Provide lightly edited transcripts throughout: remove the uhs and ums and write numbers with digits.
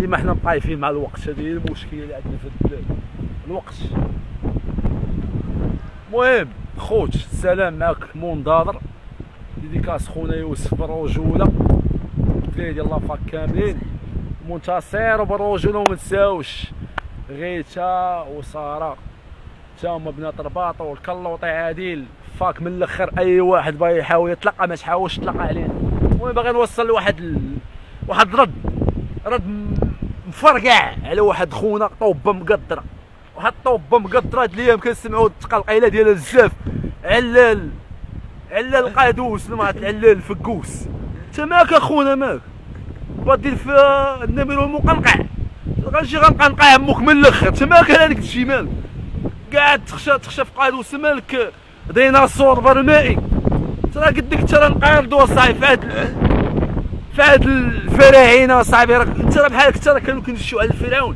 ديما حنا مطايفين مع الوقت، هذه هي المشكله اللي عندنا في البلاد، الوقت. المهم خوت السلام معاك منتظر، ديديكاس خونا يوسف بالرجوله، الدراري ديال لافاك كاملين منتصر وبالرجوله، وما تنساوش غيتا وساره تا هما بنات الرباط والكلوطي عادل فاك من الاخر. اي واحد باغي يحاول يطلق ما تحاولش تطلق عليه. المهم باغي نوصل لواحد واحد رد مفرقع على واحد خونا طوبه مقدره، واحد طوبه مقدره هاد الايام كنسمعوا التقلقيله ديالها بزاف. علال القادوس ما علال الفكوس. انت مالك اخونا مالك بادير فيها النمر المقنقع، غنجي غنقنقع عمك من الاخر. انت مالك هذاك الشيء مالك قاعد تخشى في قادوس مالك ديناصور برمائي. ترى قدك انت راه نقاردو صاحبي في هاد الفراعنه صاحبي، راك انت راه بحالك انت راه كانوا كيمشيو على الفرعون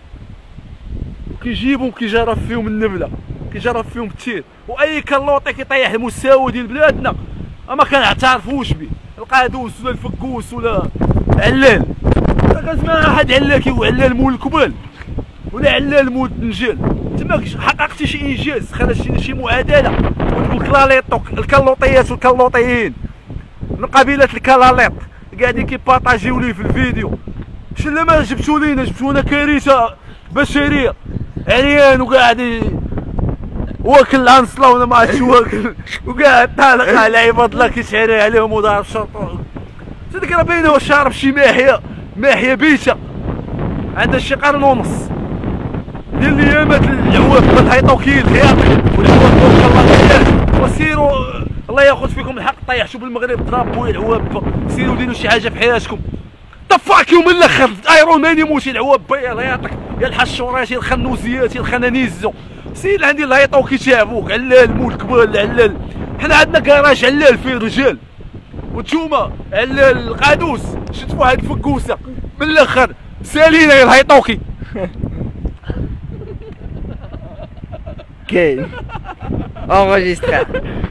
وكيجيبو كيجرف فيهم النبله، كيجرف فيهم التير، واي كلوطي كيطيح المستوى ديال بلادنا ما كنعترفوش به، القادوس ولا الفكوس ولا علال. كتسمع واحد علال كيوعلال مول الكبال ولا علال مول النجال. تما حققتي شي انجاز، خرجتي شي معادله. ودوك الكلوطيات والكلوطيين من قبيله الكلاليط قاعدين كيبارطاجيو ليه في الفيديو. شلا ما جبتو لينا، جبتو لنا كارثه بشريه، عريان وقاعد واكل العنصله ولا ما عرفتش واكل، وقاعد طالق على عباد الله كيسعر عليهم ودار الشرطه. صدق راه باينه واش شارب شي ماحيه بيته عندها شي قرن ونص ديال الايامات. العواب تحيطوا كيل خياطك والعواب توكل الله عليك وسيروا الله ياخذ فيكم الحق. طيحتوا بالمغرب ضربوا العواب، سيروا ديروا شي حاجه في حياتكم. طفاكيو من الاخر ايرون مان يموت العواب الله يعطيك يا الحشورات يا الخنوزيات يا الخنانيزو. سير عندي الله يعطوك كيتعبوك علال مول كبال علال. حنا عندنا كراج علال فيه رجال، وانتوما علال القادوس شد واحد الفكوسه من الاخر سالينا يا الهيطوكي. كاين انغيسترا